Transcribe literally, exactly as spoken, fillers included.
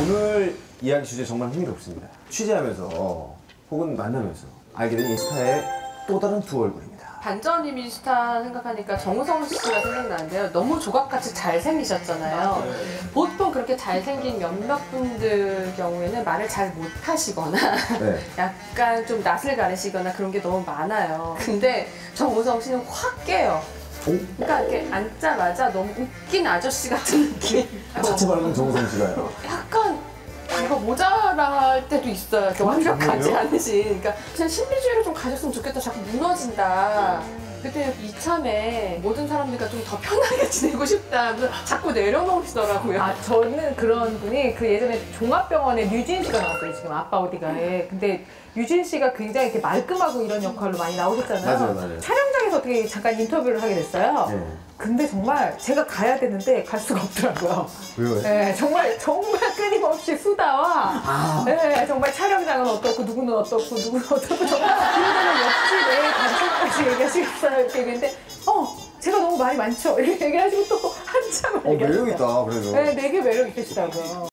오늘 이야기 주제 정말 흥미롭습니다. 취재하면서 혹은 만나면서 알게 된 이 스타의 또 다른 두 얼굴입니다. 반전 이미지 스타 생각하니까 정우성 씨가 생각나는데요. 너무 조각같이 잘생기셨잖아요. 보통 그렇게 잘생긴 몇몇 분들 경우에는 말을 잘 못하시거나 네. 약간 좀 낯을 가리시거나 그런 게 너무 많아요. 근데 정우성 씨는 확 깨요. 그러니까 이렇게 앉자마자 너무 웃긴 아저씨 같은 느낌. 자체 발음 정우성 씨가요. 약간 뭔가 모자랄 때도 있어요. 이렇게 완벽하지 정말요? 않으신. 그러니까 그냥 신비주의를 좀 가졌으면 좋겠다. 자꾸 무너진다. 그때 이참에 모든 사람들과 좀 더 편하게 지내고 싶다. 자꾸 내려놓으시더라고요. 아, 저는 그런 분이 그 예전에 종합병원에 류진 씨가 나왔어요. 지금 아빠 어디가에. 근데 류진 씨가 굉장히 이렇게 말끔하고 이런 역할로 많이 나오셨잖아요. 맞아요, 맞아요. 촬영장에서 어떻게 잠깐 인터뷰를 하게 됐어요. 네. 근데 정말 제가 가야 되는데 갈 수가 없더라고요. 왜요? 네, 정말 정말 끊임없이 수다와 아. 네, 정말 촬영장은 어떻고 누구는 어떻고 누구는 어떻고 정말 그러다가 옆집에 단톡까지 얘기하시겠어요 이렇게 얘기했는데 어 제가 너무 말이 많죠 이렇게 얘기하시고 또 한참을 어, 얘기하셨어요. 매력있다, 그래도. 네, 되게 매력 있으시다고요.